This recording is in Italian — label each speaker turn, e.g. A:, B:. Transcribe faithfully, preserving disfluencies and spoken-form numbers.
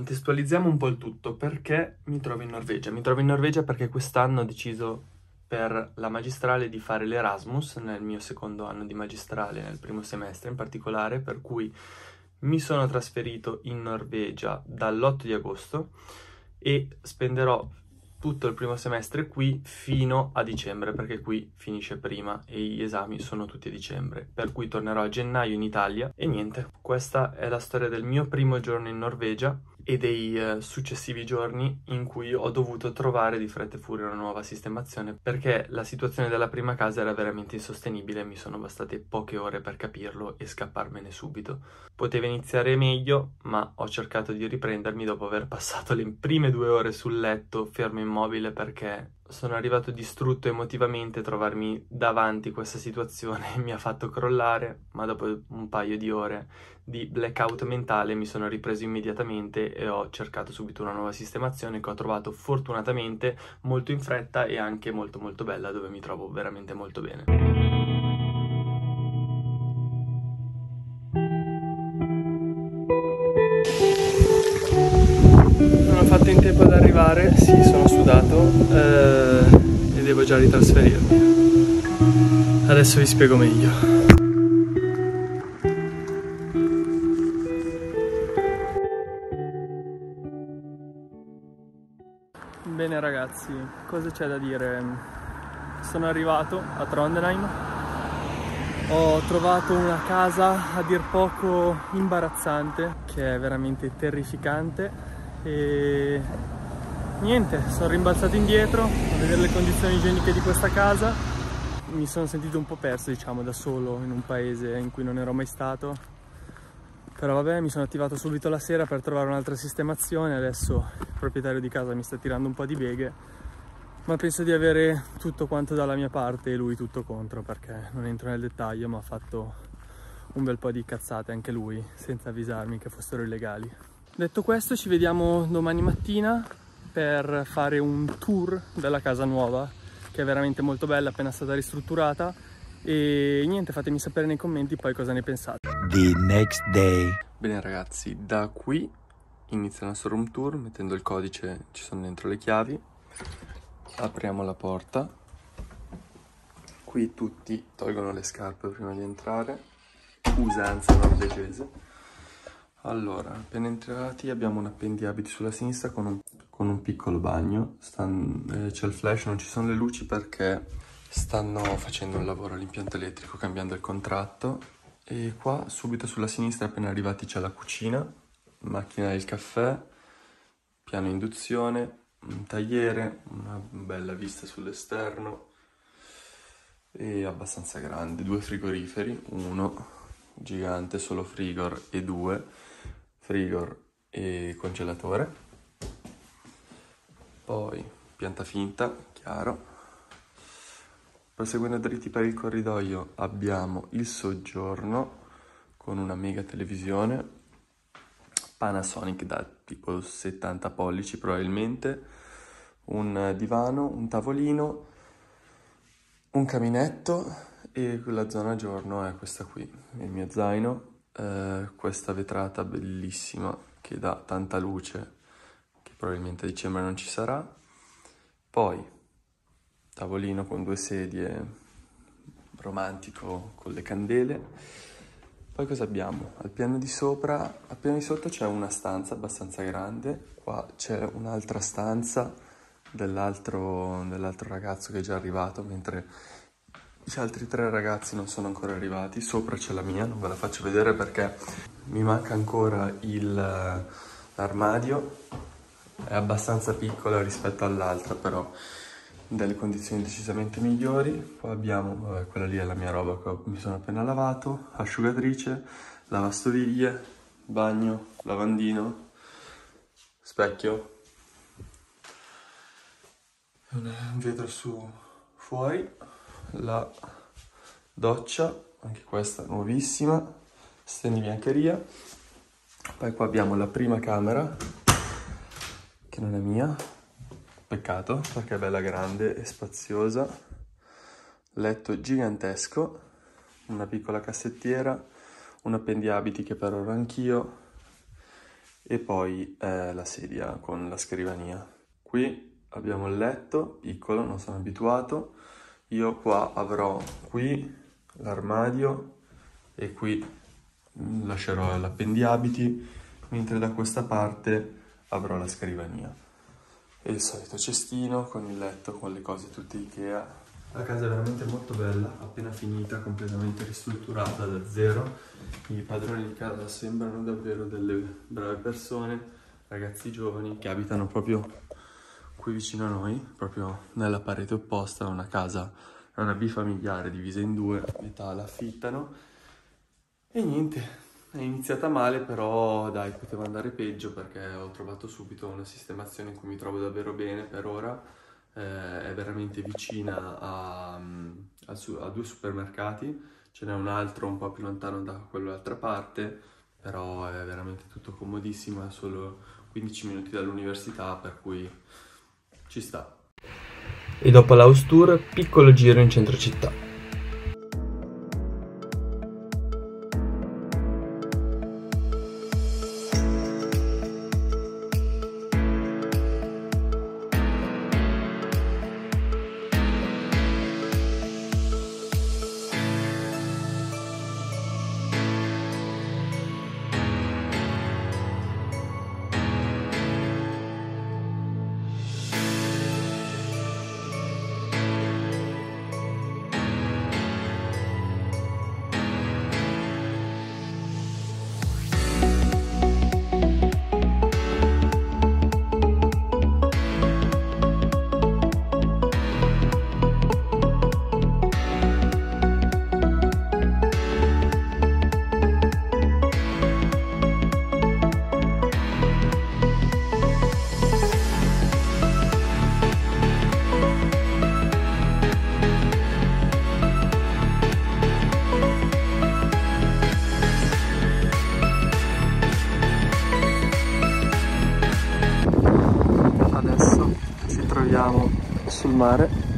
A: contestualizziamo un po' il tutto. Perché mi trovo in Norvegia? Mi trovo in Norvegia perché quest'anno ho deciso per la magistrale di fare l'Erasmus nel mio secondo anno di magistrale, nel primo semestre in particolare, per cui mi sono trasferito in Norvegia dall'otto di agosto e spenderò tutto il primo semestre qui fino a dicembre, perché qui finisce prima e gli esami sono tutti a dicembre, per cui tornerò a gennaio in Italia. E niente, questa è la storia del mio primo giorno in Norvegia e dei eh, successivi giorni in cui ho dovuto trovare di fretta e furia una nuova sistemazione, perché la situazione della prima casa era veramente insostenibile e mi sono bastate poche ore per capirlo e scapparmene subito. Poteva iniziare meglio, ma ho cercato di riprendermi dopo aver passato le prime due ore sul letto fermo immobile, perché sono arrivato distrutto emotivamente. Trovarmi davanti questa situazione mi ha fatto crollare, ma dopo un paio di ore di blackout mentale mi sono ripreso immediatamente e ho cercato subito una nuova sistemazione che ho trovato fortunatamente molto in fretta e anche molto molto bella, dove mi trovo veramente molto bene. Non ho fatto in tempo ad arrivare, sì, sono sudato eh, e devo già ritrasferirmi. Adesso vi spiego meglio. Bene ragazzi, cosa c'è da dire? Sono arrivato a Trondheim, ho trovato una casa a dir poco imbarazzante, che è veramente terrificante, e niente, sono rimbalzato indietro a vedere le condizioni igieniche di questa casa. Mi sono sentito un po' perso, diciamo, da solo in un paese in cui non ero mai stato. Però vabbè, mi sono attivato subito la sera per trovare un'altra sistemazione. Adesso il proprietario di casa mi sta tirando un po' di beghe, ma penso di avere tutto quanto dalla mia parte e lui tutto contro, perché non entro nel dettaglio, ma ha fatto un bel po' di cazzate anche lui, senza avvisarmi che fossero illegali. Detto questo, ci vediamo domani mattina per fare un tour della casa nuova, che è veramente molto bella, appena stata ristrutturata. E niente, fatemi sapere nei commenti poi cosa ne pensate.
B: The next day.
A: Bene ragazzi, da qui inizia il nostro room tour. Mettendo il codice ci sono dentro le chiavi. Apriamo la porta. Qui tutti tolgono le scarpe prima di entrare, usanza norvegese. Allora, appena entrati abbiamo un appendiabiti sulla sinistra con un, con un piccolo bagno. Stan, eh, c'è il flash, non ci sono le luci perché stanno facendo un lavoro all'impianto elettrico, cambiando il contratto. E qua subito sulla sinistra, appena arrivati, c'è la cucina, macchina del caffè, piano induzione, un tagliere, una bella vista sull'esterno e abbastanza grande, due frigoriferi, uno gigante solo frigor e due frigor e congelatore. Poi pianta finta, chiaro. Proseguendo dritti per il corridoio abbiamo il soggiorno con una mega televisione Panasonic da tipo settanta pollici probabilmente, un divano, un tavolino, un caminetto e la zona giorno è questa qui, il mio zaino, eh, questa vetrata bellissima che dà tanta luce che probabilmente a dicembre non ci sarà. Poi tavolino con due sedie, romantico con le candele. Poi cosa abbiamo? Al piano di sopra, al piano di sotto c'è una stanza abbastanza grande, qua c'è un'altra stanza dell'altro dell'altro ragazzo che è già arrivato, mentre gli altri tre ragazzi non sono ancora arrivati. Sopra c'è la mia, non ve la faccio vedere perché mi manca ancora il, l'armadio, è abbastanza piccola rispetto all'altra, però delle condizioni decisamente migliori. Poi abbiamo, vabbè, quella lì è la mia roba che mi sono appena lavato, asciugatrice, lavastoviglie, bagno, lavandino, specchio, un vetro su fuori, la doccia, anche questa nuovissima, stende biancheria. Poi qua abbiamo la prima camera, che non è mia, peccato perché è bella grande e spaziosa, letto gigantesco, una piccola cassettiera, un appendiabiti che per ora anch'io e poi eh, la sedia con la scrivania. Qui abbiamo il letto, piccolo, non sono abituato. Io qua avrò qui l'armadio e qui lascerò l'appendiabiti, mentre da questa parte avrò la scrivania. E il solito cestino con il letto, con le cose tutte Ikea. La casa è veramente molto bella, appena finita, completamente ristrutturata da zero. I padroni di casa sembrano davvero delle brave persone, ragazzi giovani che abitano proprio qui vicino a noi, proprio nella parete opposta. È una casa, è una bifamiliare divisa in due, metà la affittano. E niente, è iniziata male, però dai, poteva andare peggio perché ho trovato subito una sistemazione in cui mi trovo davvero bene per ora. Eh, è veramente vicina a, a, a due supermercati, ce n'è un altro un po' più lontano da quell'altra parte, però è veramente tutto comodissimo, è solo quindici minuti dall'università, per cui ci sta. E dopo l'house tour, piccolo giro in centro città. Sul mare